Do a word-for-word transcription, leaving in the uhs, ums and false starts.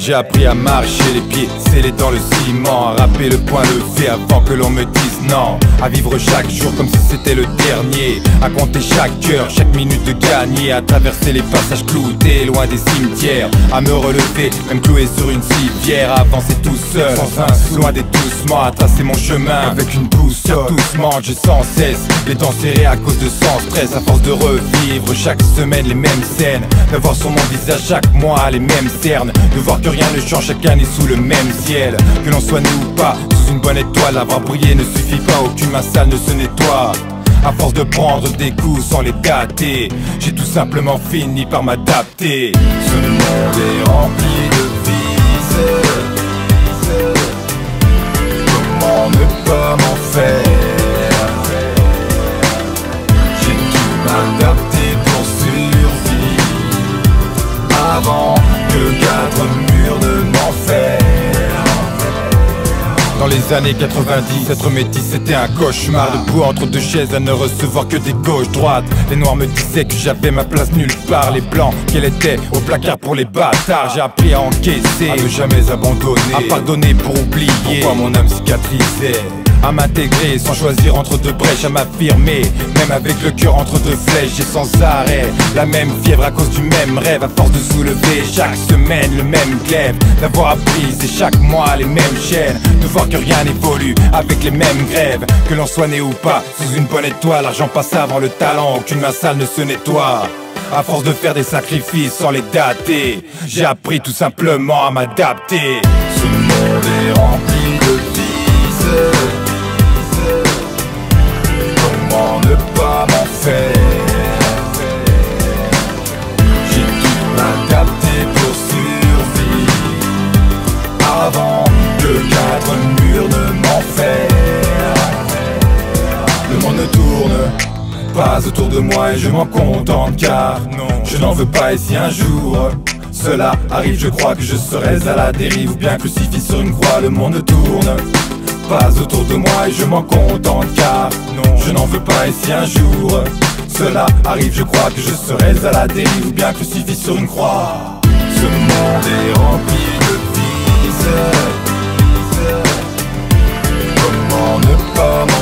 J'ai appris à marcher les pieds scellés dans le ciment, à rapper le poing levé avant que l'on me dise non, à vivre chaque jour comme si c'était le dernier, à compter chaque heure, chaque minute de gagner, à traverser les passages cloutés loin des cimetières, à me relever même cloué sur une civière, à avancer tout seul sans un sou, loin des doucement, à tracer mon chemin avec une boussole. Doucement j'ai sans cesse les dents serrées à cause de sans stress, à force de revivre chaque semaine les mêmes scènes, de voir sur mon visage chaque mois les mêmes cernes, de voir que rien ne change, chacun est sous le même ciel, que l'on soit né ou pas sous une bonne étoile. Avoir brillé ne suffit pas, aucune main sale ne se nettoie. À force de prendre des coups sans les dater, j'ai tout simplement fini par m'adapter. Ce monde est rempli de vices, comment ne pas m'en faire? J'ai dû m'adapter pour survivre avant que quatre murs ne m'enferment. Dans les années quatre-vingt-dix, être métis c'était un cauchemar. Debout entre deux chaises à ne recevoir que des gauches-droites. Les noirs me disaient que j'avais ma place nulle part. Les blancs, qu'elle était au placard pour les bâtards. J'ai appris à encaisser, à ne jamais abandonner, à pardonner pour oublier pourquoi mon âme cicatrisait, à m'intégrer sans choisir entre deux brèches, à m'affirmer même avec le cœur entre deux flèches. J'ai sans arrêt la même fièvre à cause du même rêve, à force de soulever chaque semaine le même glaive, d'avoir appris c'est chaque mois les mêmes chaînes, de voir que rien n'évolue avec les mêmes grèves, que l'on soit né ou pas sous une bonne étoile. L'argent passe avant le talent, aucune main sale ne se nettoie. À force de faire des sacrifices sans les dater, j'ai appris tout simplement à m'adapter. Ce monde est rempli de vices, comment ne pas m'en faire? J'ai dû m'adapter pour survivre avant que quatre murs ne m'enferment. Le monde ne tourne pas autour de moi et je m'en contente, car non, je n'en veux pas. Et si un jour cela arrive, je crois que je serai à la dérive, ou bien crucifié sur une croix. Le monde ne tourne pas autour de moi et je m'en contente, car non, je n'en veux pas. Et si un jour cela arrive, je crois que je serai à la dérive, ou bien crucifié sur une croix. Ce monde est rempli de vices, comment ne pas m'en